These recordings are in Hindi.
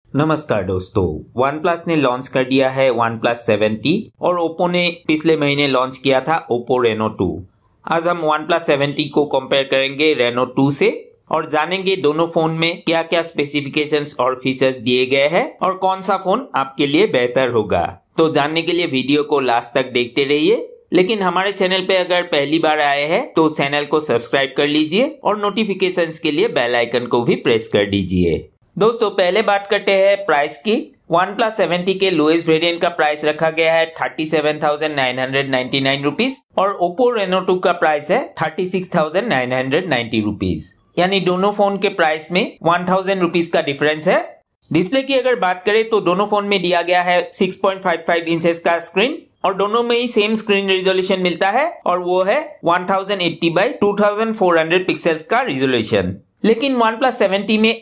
नमस्कार दोस्तों, OnePlus ने लॉन्च कर दिया है OnePlus 7T और Oppo ने पिछले महीने लॉन्च किया था Oppo Reno 2। आज हम OnePlus 7T को कंपेयर करेंगे Reno 2 से और जानेंगे दोनों फोन में क्या क्या स्पेसिफिकेशंस और फीचर्स दिए गए हैं और कौन सा फोन आपके लिए बेहतर होगा। तो जानने के लिए वीडियो को लास्ट तक देखते रहिए। लेकिन हमारे चैनल पे अगर पहली बार आए हैं तो चैनल को सब्सक्राइब कर लीजिए और नोटिफिकेशंस के लिए बेल आइकन को भी प्रेस कर दीजिए। दोस्तों पहले बात करते हैं प्राइस की। OnePlus 7T के लोएस्ट वेरिएंट का प्राइस रखा गया है 37,999 रुपीज और Oppo Reno 2 का प्राइस है 36,990 रुपीज। यानी दोनों फोन के प्राइस में 1000 रुपीज का डिफरेंस है। डिस्प्ले की अगर बात करें तो दोनों फोन में दिया गया है 6.55 इंचेस का स्क्रीन और दोनों में ही सेम स्क्रीन रेजोल्यूशन मिलता है और वो है 1080 बाई 2400 पिक्सल्स का रेजोल्यूशन। लेकिन OnePlus 7T में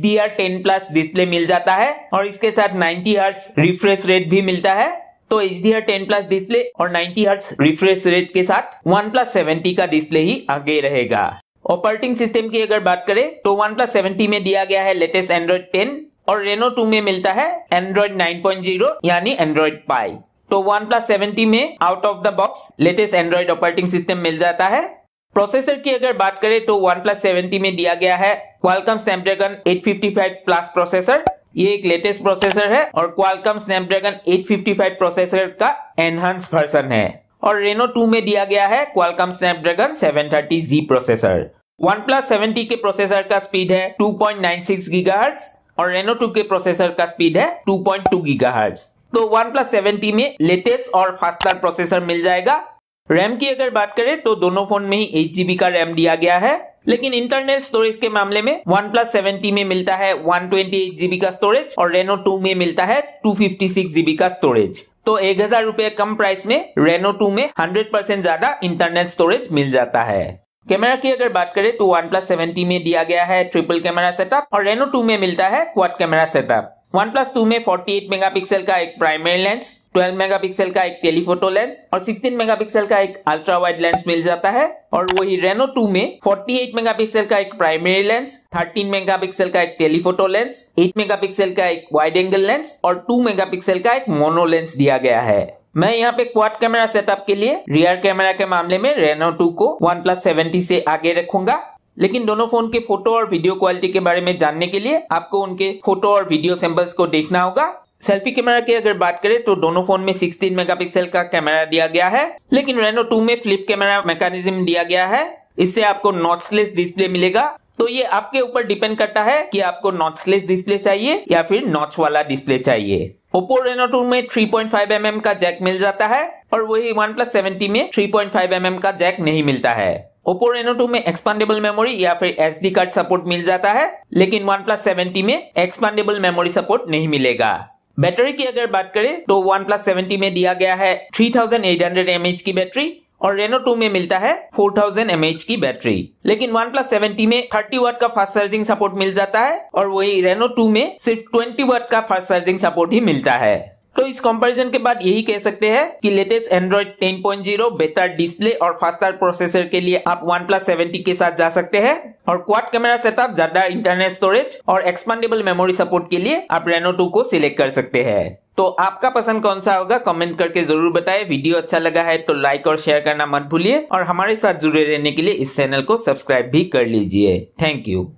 HDR10+ डिस्प्ले मिल जाता है और इसके साथ 90 हर्ट्ज रिफ्रेश रेट भी मिलता है। तो HDR10+ डिस्प्ले और 90 हर्ट्ज रिफ्रेश रेट के साथ OnePlus 7T का डिस्प्ले ही आगे रहेगा। ऑपरेटिंग सिस्टम की अगर बात करें तो OnePlus 7T में दिया गया है लेटेस्ट Android 10 और Reno 2 में मिलता है Android 9.0 यानी Android Pie। तो OnePlus 7T में out of the box latest Android operating system मिल जाता है। प्रोसेसर की अगर बात करें तो OnePlus 7T में दिया गया है Qualcomm Snapdragon 855 Plus प्रोसेसर। ये एक लेटेस्ट प्रोसेसर है और Qualcomm Snapdragon 855 प्रोसेसर का एनहांस वर्जन है। और Reno 2 में दिया गया है Qualcomm Snapdragon 730Z processor. OnePlus 7T के प्रोसेसर का स्पीड है 2.96 GHz और Reno 2 के प्रोसेसर का स्पीड है 2.2 GHz। तो OnePlus 7T में लेटेस्ट और फास्टर प्रोसेसर मिल जाएगा। रैम की अगर बात करें तो दोनों फोन में ही 8GB का रैम दिया गया है। लेकिन इंटरनल स्टोरेज के मामले में OnePlus 7T में मिलता है 128GB का स्टोरेज और Reno 2 में मिलता है 256GB का स्टोरेज। तो 1000 रुपए कम प्राइस में Reno 2 में 100% ज्यादा इंटरनल स्टोरेज मिल जाता है। कैमरा की अगर बात करें तो OnePlus 7T में दिया गया है ट्रिपल कैमरा सेटअप और Reno 2 में मिलता है क्वाड कैमरा सेटअप। OnePlus 2 में 48 मेगापिक्सल का एक प्राइमरी लेंस, 12 मेगापिक्सल का एक टेलीफोटो लेंस और 16 मेगापिक्सल का एक अल्ट्रा वाइड लेंस मिल जाता है। और वही Reno 2 में 48 मेगापिक्सल का एक प्राइमरी लेंस, 13 मेगापिक्सल का एक टेलीफोटो लेंस, 8 मेगापिक्सल का एक वाइड एंगल लेंस और 2 मेगापिक्सल का एक मोनो लेंस दिया गया है। मैं यहाँ पे क्वाड कैमरा सेटअप के लिए रियर कैमरा के मामले में Reno 2 को OnePlus 7T से आगे रखूंगा। लेकिन दोनों फोन के फोटो और वीडियो क्वालिटी के बारे में जानने के लिए आपको उनके फोटो और वीडियो सैंपल्स को देखना होगा। सेल्फी कैमरा की अगर बात करें तो दोनों फोन में 16 मेगापिक्सल का कैमरा दिया गया है। लेकिन Reno 2 में फ्लिप कैमरा मैकेनिज्म दिया गया है। इससे आपको नॉचलेस डिस्प्ले मिलेगा। तो ये आपके ऊपर डिपेंड करता है कि आपको नॉचलेस डिस्प्ले चाहिए या फिर नॉच वाला डिस्प्ले चाहिए। Oppo Reno 2 में 3.5mm का जैक मिल जाता है और वही OnePlus 7T में 3.5mm का जैक नहीं मिलता है। Oppo Reno 2 में एक्सपांडेबल मेमोरी या फिर SD कार्ड सपोर्ट मिल जाता है। लेकिन OnePlus 7T में एक्सपांडेबल मेमोरी सपोर्ट नहीं मिलेगा। बैटरी की अगर बात करें तो OnePlus 7T में दिया गया है 3800 mAh की बैटरी और Reno 2 में मिलता है 4000 mAh की बैटरी। लेकिन OnePlus 7T में 30 वाट का फास्ट चार्जिंग सपोर्ट मिल जाता है और वही Reno 2 में सिर्फ 20 वाट का फास्ट चार्जिंग सपोर्ट ही मिलता है। तो इस कंपैरिजन के बाद यही कह सकते हैं कि लेटेस्ट Android 10.0 बेहतर डिस्प्ले और फास्टर प्रोसेसर के लिए आप OnePlus 7T के साथ जा सकते हैं और क्वाड कैमरा सेटअप, ज्यादा इंटरनल स्टोरेज और एक्सपांडेबल मेमोरी सपोर्ट के लिए आप Reno 2 को सिलेक्ट कर सकते हैं। तो आपका पसंद कौन सा होगा कमेंट करके जरूर बताएं। वीडियो अच्छा लगा है तो लाइक और शेयर करना मत भूलिए और हमारे साथ जुड़े रहने के लिए इस चैनल को सब्सक्राइब भी कर लीजिए। Thank you.